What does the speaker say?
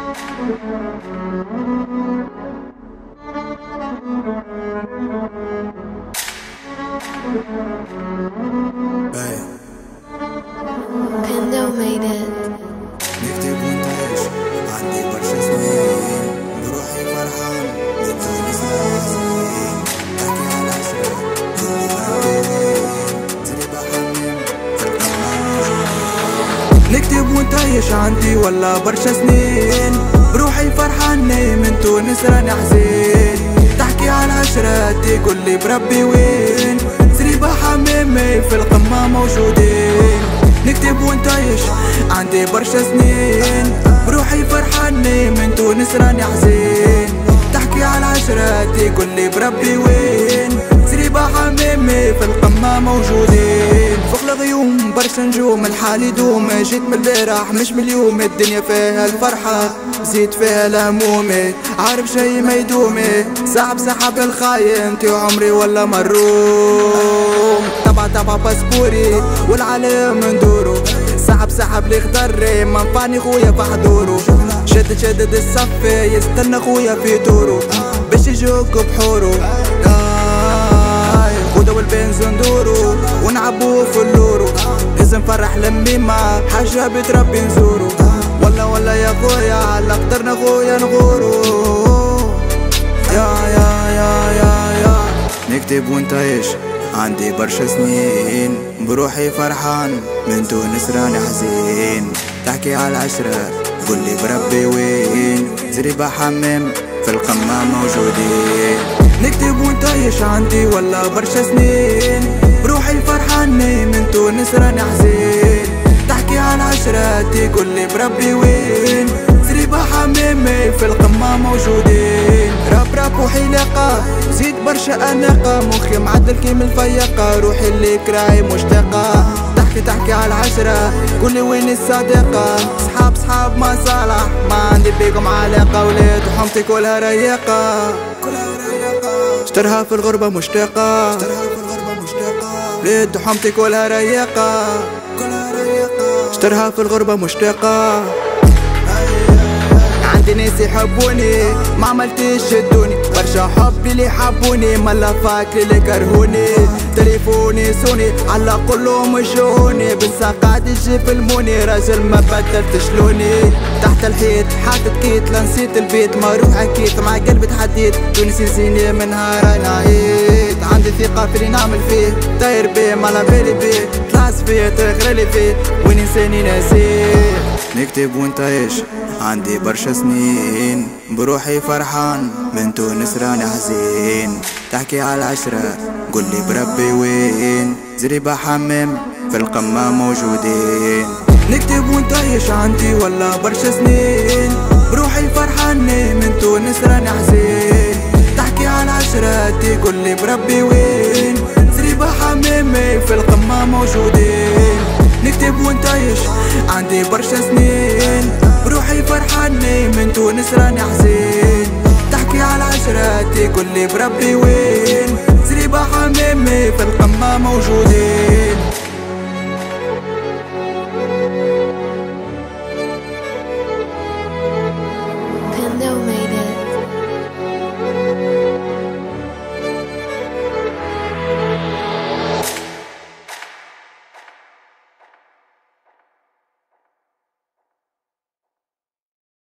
Pando made it. نكتب ونتعيش عندي برشا سنين بروحي فرحان بدون سنين أحكي على عشرة كل تري بحمم نكتب ونتعيش عندي والله برشا سنين بروحي فرحان نايم من تونس راني حزين تحكي على عشراتي كل بربي وين سري بحمامي في القمة موجودين نكتب ونتعيش عندي برشا سنين بروحي فرحاني من تونس راني حزين تحكي على عشراتي كل بربي وين سريبة حمامي في القمة موجودين فوق الغيوم برشا نجوم الحال يدوم جيت من البارح مش من اليوم الدنيا فيها الفرحة زيد فيها الهمومي عارف شي ما يدومي سحب سحب الخاين تي عمري ولا مروم تبع باسبوري والعالم ندورو سحب سحب لي خضري ما نفعني خويا في حضورو شدد الصفي يستنى خويا في دورو باش يجوك بحورو خدا والبنز ندورو ونعبو في اللورو لازم نفرح لميمة حاجة بتربي نزورو ولا يا خويا على قدرنا خويا نغورو يا نكتب ونتعيش عندي برشا سنين بروحي فرحان من تونس راني حزين تحكي على العشرة قولي بربي وين زريبة حمام في القمة موجودين نكتب ونتعيش عندي والله برشا سنين بروحي فرحاني من تونس راني حزين تحكي على عشراتي قولي بربي وين زريبة حمامي في القمة موجودين راب وحلاقة زيد برشا أناقة مخي معدل كيم الفيقة روحي اللي كراي مشتاقة تحكي على العشرة قولي وين الصديقة صحاب مصالح ما عندي بيكم علاقة ولاد وحمتي كلها رياقة اشترها في الغربة مشتاقة ولاد وحمتي كلها رياقة اشترها في الغربة مشتاقة عندي ناس يحبوني ما عملتش شدوني برشا حبي اللي حبوني ملا فاكري اللي كرهوني تليفوني سوني على كلهم وجهوني بالساق قاعد يجي فيلموني راجل ما بدلتش لوني تحت الحيط حاطط كيت لا نسيت البيت ما روح اكيد مع قلبي تحديت تونسي زيني من نهار انا عيت عندي ثقة في اللي نعمل فيه داير بيه ما لا بالي بيه تلاس فيه تغرلي فيه وين انساني ناسيه نكتب ونتعيش عندي برشا سنين بروحي فرحان من تونس راني حزين تحكي على العشرة قولي بربي وين زريبة حمام في القمة موجودين نكتب ونتعيش عندي والله برشا سنين بروحي فرحاني من تونس راني حزين تحكي على عشراتي قولي بربي وين زريبة حمامي في القمة موجودين نكتب ونتعيش عندي برشا سنين بروحي فرحاني من تونس راني حزين تحكي على عشراتي كل بربي وين زريبة حمامي في القمة موجودين